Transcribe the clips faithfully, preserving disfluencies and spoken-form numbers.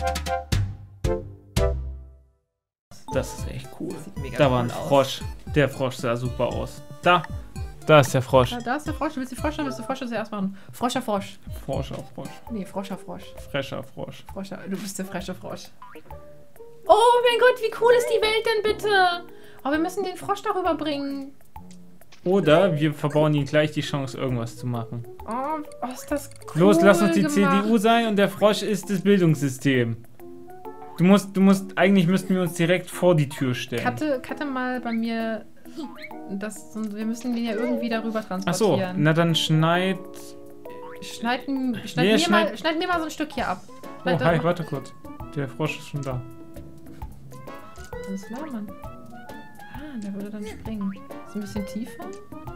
Das ist echt cool. Da war ein Frosch. Der Frosch sah super aus. Da. Da ist der Frosch. Da, da ist der Frosch. Willst du Frosch oder willst du Frosch zuerst machen? Froscher Frosch. Froscher Frosch. Nee, Froscher Frosch. Frescher Frosch. Froscher. Du bist der frische Frosch. Oh mein Gott, wie cool ist die Welt denn bitte? Oh, wir müssen den Frosch darüber bringen. Oder wir verbauen ihm gleich die Chance, irgendwas zu machen. Oh, oh ist das cool. Los, lass uns die gemacht. C D U sein und der Frosch ist das Bildungssystem. Du musst, du musst, eigentlich müssten wir uns direkt vor die Tür stellen. Cutte, cutte mal bei mir das, wir müssen den ja irgendwie darüber transportieren. Ach so, na dann schneid... Schneid, schneid, nee, mir, schneid... Mal, schneid mir mal so ein Stück hier ab. Oh, hi, warte kurz. Der Frosch ist schon da. Das ist klar, Mann. Ah, der würde dann springen. Ist ein bisschen tiefer.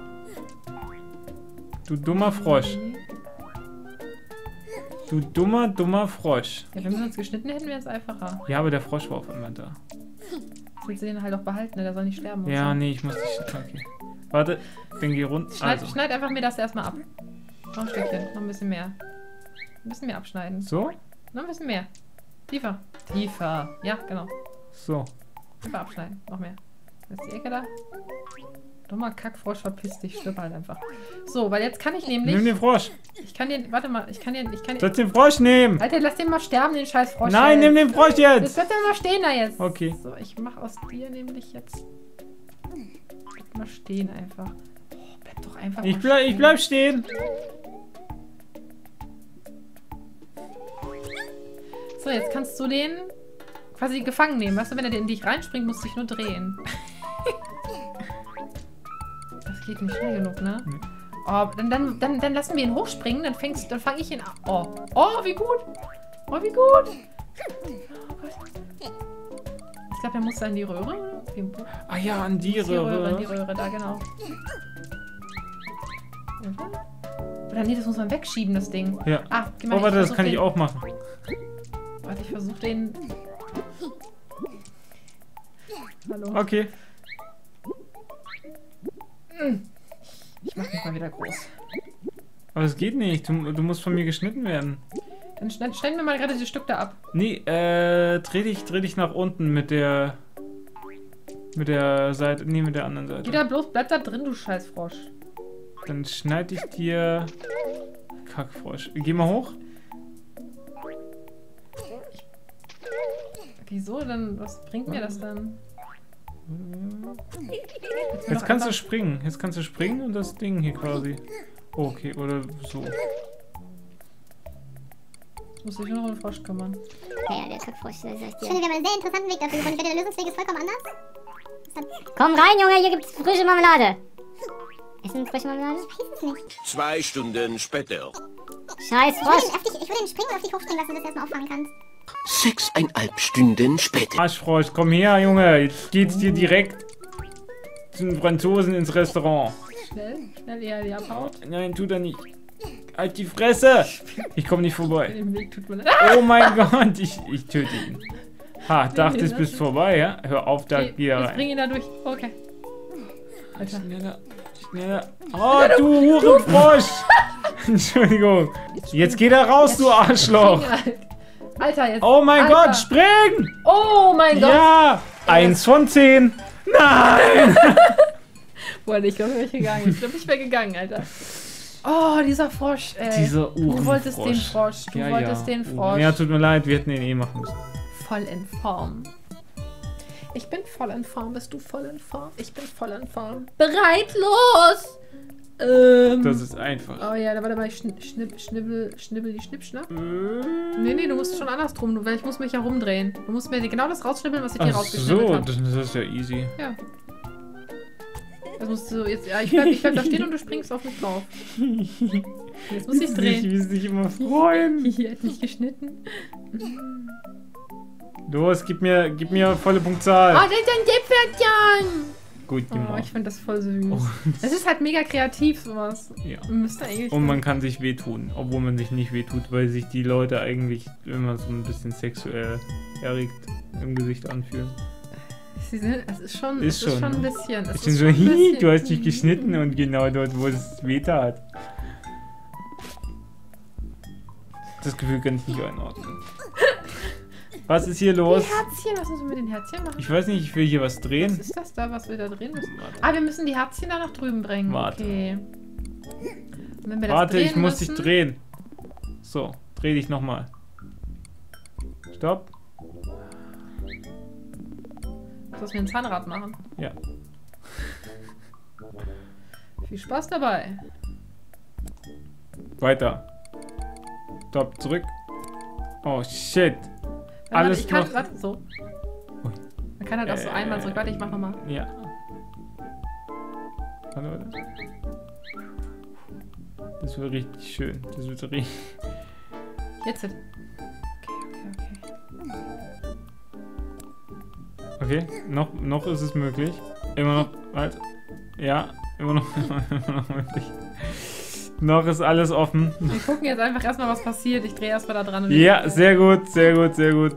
Du dummer Frosch. Du dummer, dummer Frosch. Ja, wenn wir uns geschnitten hätten, wäre es einfacher. Ja, aber der Frosch war auf einmal da. Jetzt willst du den halt auch behalten, ne? Der soll nicht sterben. Ja, so. nee, ich muss nicht... Okay. Warte, dann geh runter. Schneid, also. schneid einfach mir das erstmal ab. Noch ein Stückchen, noch ein bisschen mehr. Ein bisschen mehr abschneiden. So? Noch ein bisschen mehr. Tiefer. Tiefer. Ja, genau. So. Tiefer abschneiden. Noch mehr. Ist die Ecke da? Dummer Kackfrosch, verpiss dich, stirb halt einfach. So, weil jetzt kann ich nämlich... Nimm den Frosch. Ich kann den... Warte mal, ich kann den... Ich kann den Sollst den Frosch nehmen? Alter, lass den mal sterben, den scheiß Frosch. Nein, jetzt. nimm den Frosch jetzt! Das wird dann mal stehen da jetzt. Okay. So, ich mach aus dir nämlich jetzt... Bleib mal stehen einfach. Oh, bleib doch einfach Ich mal bleib, stehen. ich bleib stehen. So, jetzt kannst du den quasi gefangen nehmen. Weißt du, wenn er in dich reinspringt, musst du dich nur drehen. Das geht nicht schnell genug, ne? Nee. Oh, dann, dann, dann, dann lassen wir ihn hochspringen, dann fängst, dann fange ich ihn an. Oh, oh, wie gut. Oh, wie gut. Oh Gott. Ich glaube, der muss da in die Röhre. Ah ja, an die Die Röhre, in die Röhre. Röhre, da genau. Oder nee, das muss man wegschieben, das Ding. Ja. Ah, geh mal, Oh, warte, ich das versuch kann den, ich auch machen. Warte, ich versuche den... Hallo. Okay. Ich mach mich mal wieder groß. Aber es geht nicht. Du, du musst von mir geschnitten werden. Dann schneid, schneiden wir mal gerade dieses Stück da ab. Nee, äh, dreh dich, dreh dich nach unten mit der... Mit der Seite... Nee, mit der anderen Seite. Geh da bloß, bleib da drin, du Scheißfrosch. Dann schneid ich dir... Kackfrosch. Geh mal hoch. Wieso denn? Was bringt mir das dann? Jetzt kannst du springen. Jetzt kannst du springen und das Ding hier quasi. Okay, oder so. Jetzt muss ich nur noch um den Frosch kümmern. Ja, ja, der Kackfrosch, das heißt Ich finde, wir haben einen sehr interessanten Weg dafür gefunden. Ich wette, der Lösungsweg ist vollkommen anders. Komm rein, Junge, hier gibt's frische Marmelade. Essen frische Marmelade? Ich weiß es nicht. Zwei Stunden später. Scheiß Ich würde Frosch. ihn, auf dich, ich würde ihn springen und auf dich hochspringen lassen, dass du das erstmal auffangen kannst. Sechseinhalb Stunden später. Arschfrosch, komm her, Junge. Jetzt geht's dir direkt zum Franzosen ins Restaurant. Schnell, schnell, eher die abhaut. Nein, tut er nicht. Halt die Fresse! Ich komme nicht vorbei. Den Weg tut mir leid. Oh mein Gott, ich, ich töte ihn. Ha, dachtest, bist vorbei, ja? Hör auf, da Okay, geh da jetzt bring rein. ihn da durch. Okay. Alter. Schneller, schneller. Oh, du Hurenfrosch! Entschuldigung. Jetzt geh da raus, du Arschloch! Alter, jetzt. Oh mein Alter. Gott, spring! Oh mein Gott! Ja! Eins von zehn! Nein! Boah, ich glaube, ich wäre gegangen. Ich glaube, ich wäre gegangen, Alter. Oh, dieser Frosch, ey. Dieser Uhrenfrosch. Du wolltest den Frosch. Du Ja, wolltest ja. den Frosch. Ja, tut mir leid, wir hätten den eh machen müssen. Voll in Form. Ich bin voll in Form. Bist du voll in Form? Ich bin voll in Form. Bereit, los! Ähm. Das ist einfach. Oh ja, da war dabei schn schnipp, schnibbel, schnibbel, die Schnippschnapp. Äh. Nee, nee, du musst schon andersrum, weil ich muss mich ja rumdrehen. Du musst mir genau das rausschnibbeln, was ich dir Ach rausgeschnibbelt so, habe. das, das ist ja easy. Ja. Das musst du jetzt. Ja, ich bleib, ich bleib da stehen und du springst auf mich drauf. Jetzt muss ich Ich drehen. will dich immer freuen. Hier hat nicht geschnitten. Los, gib mir, gib mir volle Punktzahl. Oh, das ist ein Däpfertchen! Gut Oh, gemacht. ich finde das voll süß. Oh. Das ist halt mega kreativ, sowas. Ja. Müsste eigentlich. Und man kann sich wehtun, obwohl man sich nicht wehtut, weil sich die Leute eigentlich immer so ein bisschen sexuell erregt im Gesicht anfühlen. Sie sind, es ist schon, Ist es ist schon, schon ein ne? bisschen. Es Ich bin ist so, schon ein hi, bisschen- du hast dich geschnitten und genau dort, wo es weh tat. Das Gefühl kann ich nicht einordnen. Was ist hier los? Die Herzchen, was müssen wir mit den Herzchen machen? Ich weiß nicht, ich will hier was drehen. Was ist das da, was wir da drehen müssen? Ah, wir müssen die Herzchen da nach drüben bringen. Warte. Okay. Und wenn wir das Warte, drehen ich muss müssen, dich drehen. So, dreh dich nochmal. Stopp. Du musst mir ein Zahnrad machen. Ja. Viel Spaß dabei. Weiter. Stopp, zurück. Oh, shit. Warte, Alles ich kann, noch... warte, so. Ui. Man kann halt auch so Äh. einmal zurück. Warte, ich mach nochmal. Ja. Warte, warte. Das wird richtig schön. Das wird richtig... Jetzt. Okay, okay, okay. Okay, noch, noch ist es möglich. Immer noch... Halt. Ja, immer noch, immer noch möglich. Noch ist alles offen. Wir gucken jetzt einfach erstmal, was passiert. Ich drehe erstmal da dran. Und Ja, sehr gut, sehr gut, sehr gut.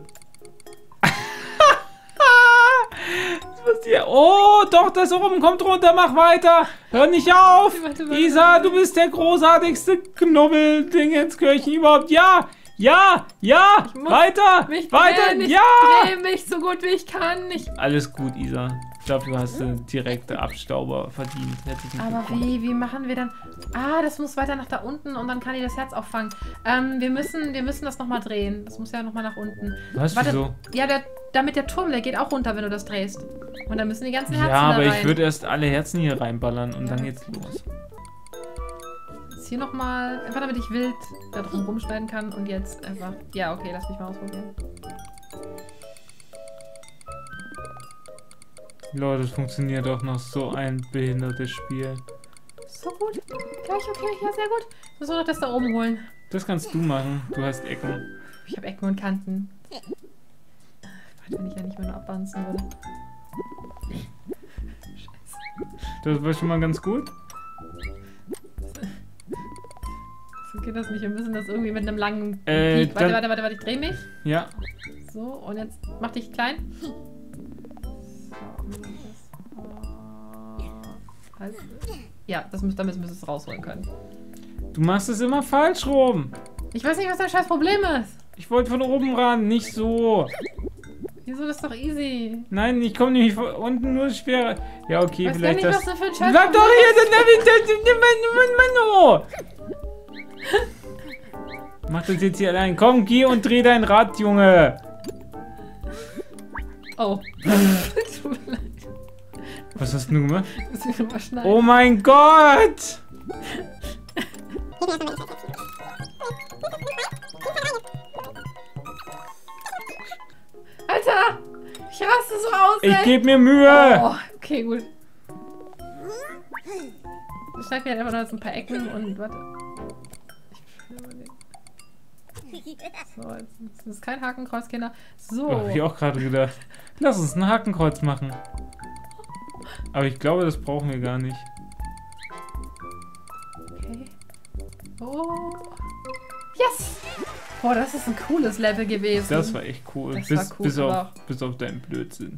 Oh, doch, das oben kommt runter, mach weiter. Hör nicht auf. Warte, warte, Isa, warte. du bist der großartigste Knobbeldingenskirchen überhaupt. Ja, ja, ja, Ich muss weiter, mich weiter, drehen. Ich ja. drehe mich so gut wie ich kann. Ich Alles gut, Isa. Dafür hast du direkte Abstauber verdient. Herzlichen Aber Glückwunsch. wie, wie machen wir dann... Ah, das muss weiter nach da unten und dann kann die das Herz auffangen. Ähm, wir müssen, wir müssen das nochmal drehen. Das muss ja nochmal nach unten. Was, Warte, wieso? Ja, der, damit der Turm, der geht auch runter, wenn du das drehst. Und dann müssen die ganzen Herzen Ja, aber da rein. ich würde erst alle Herzen hier reinballern und Ja. dann geht's los. Jetzt hier nochmal, einfach damit ich wild da drum rumschneiden kann und jetzt einfach... Ja, okay, lass mich mal ausprobieren. Leute, das funktioniert auch noch so ein behindertes Spiel. So gut. Gleich okay, ja, sehr gut. Ich muss nur noch das da oben holen. Das kannst du machen. Du hast Ecken. Ich habe Ecken und Kanten. Gott, wenn ich ja nicht mehr nur abbanzen würde. Das war schon mal ganz gut. So geht das nicht. Wir müssen das irgendwie mit einem langen Äh, Peak. Warte, dann- warte, warte, warte, ich drehe mich. Ja. So, und jetzt mach dich klein. So, also, ja, das müsst, damit müsst ihr es rausholen können. Du machst es immer falsch rum. Ich weiß nicht, was dein scheiß Problem ist. Ich wollte von oben ran, nicht so. Wieso, das ist doch easy. Nein, ich komme nicht von unten, nur schwerer. Ja, okay, Ich weiß gar vielleicht nicht, das... was du für ein scheiß Bleib doch Problem hier, dann mach das jetzt hier allein. Komm, geh und dreh dein Rad, Junge. Oh. Tut mir leid. Was hast du gemacht? Müssen wir mal schneiden. Oh mein Gott! Alter! Ich raste so aus, ey. Ich gebe mir Mühe. Oh, okay, gut. Ich schneide mir halt einfach noch jetzt ein paar Ecken und warte. So, jetzt jetzt ist kein Hakenkreuz, Kinder. So. Oh, hab ich auch gerade gedacht. Lass uns ein Hakenkreuz machen. Aber ich glaube, das brauchen wir gar nicht. Okay. Oh. Yes! Boah, das ist ein cooles Level gewesen. Das war echt cool. Das bis, war cool, bis, auf, aber- bis auf deinen Blödsinn.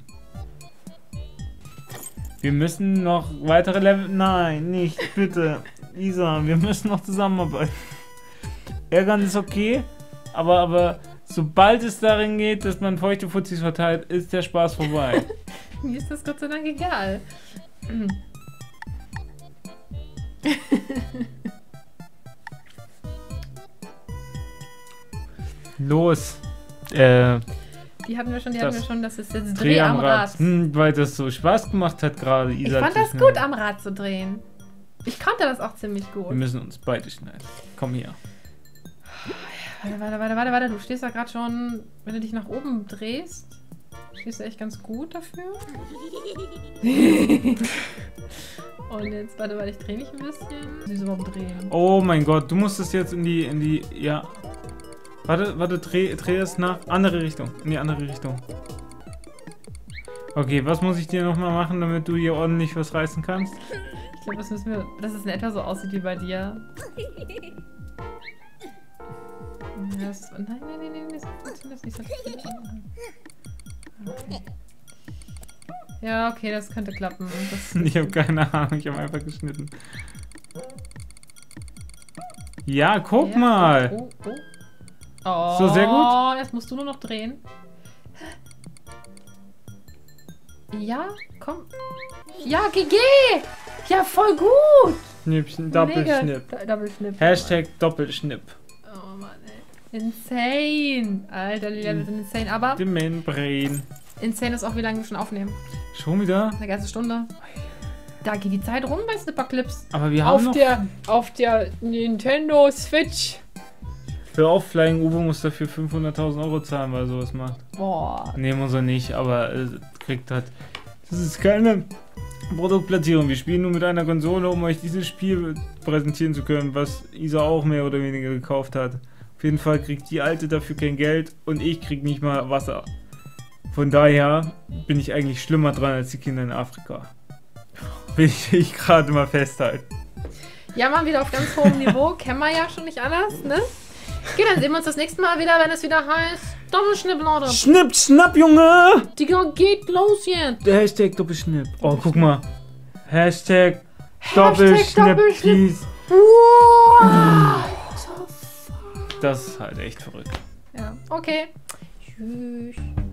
Wir müssen noch weitere Level... Nein, nicht, bitte. Isa, wir müssen noch zusammenarbeiten. Ärgern ist okay, aber, aber sobald es darin geht, dass man feuchte Fuzis verteilt, ist der Spaß vorbei. Mir ist das Gott sei Dank egal. Los. Äh, Die hatten wir schon, die Das hatten wir schon. Das ist jetzt Dreh Dreh am am Rad. Rad. Hm, weil das so Spaß gemacht hat gerade, Ich Isa. fand zu das schneiden. gut, am Rad zu drehen. Ich konnte das auch ziemlich gut. Wir müssen uns beide schneiden. Komm hier. Warte, warte, warte, warte, warte. Du stehst da gerade schon, wenn du dich nach oben drehst, stehst du echt ganz gut dafür. Und jetzt, warte, warte, ich drehe mich ein bisschen. Süß überhaupt drehen. Oh mein Gott, du musst es jetzt in die, in die, ja. Warte, warte, dreh, dreh es nach andere Richtung, in die andere Richtung. Okay, was muss ich dir nochmal machen, damit du hier ordentlich was reißen kannst? Ich glaube, das müssen wir, dass es in etwa so aussieht wie bei dir. Ja, das, nein, nein, nein, nein, das funktioniert das nicht so. Okay. Ja, okay, das könnte klappen. Das, Ich habe keine Ahnung, ich habe einfach geschnitten. Ja, guck ja, mal. Oh, oh. Oh, So, sehr gut. jetzt musst du nur noch drehen. Ja, komm. Ja, G G! Ja, voll gut! Schnippchen, Doppelschnipp. Mega. Doppelschnipp. Hashtag Doppelschnipp. Oh Mann, ey. Insane. Alter, die Level sind insane. Aber Die Mainbrain. insane ist auch, wie lange wir schon aufnehmen. Schon wieder? Eine ganze Stunde. Da geht die Zeit rum bei Snipperclips. Aber wir haben Auf noch... der, auf der Nintendo Switch. Für Offlying Uwe muss dafür fünfhunderttausend Euro zahlen, weil er sowas macht. Boah. Nee, muss er nicht, aber äh, kriegt halt... Das ist keine Produktplatzierung. Wir spielen nur mit einer Konsole, um euch dieses Spiel präsentieren zu können, was Isa auch mehr oder weniger gekauft hat. Auf jeden Fall kriegt die Alte dafür kein Geld und ich krieg nicht mal Wasser. Von daher bin ich eigentlich schlimmer dran als die Kinder in Afrika. Will ich, ich gerade mal festhalten. Ja, mal wieder auf ganz hohem Niveau. Kennen wir ja schon nicht anders, ne? Okay, dann sehen wir uns das nächste Mal wieder, wenn es wieder heißt Doppelschnipp, Leute. Schnipp, schnapp, Junge! Digga, geht los jetzt. Der Hashtag Doppelschnipp. Oh, guck mal. Hashtag, Hashtag Doppelschnipp, Doppelschnipp. please. Wow. Das ist halt echt verrückt. Ja, okay. Tschüss.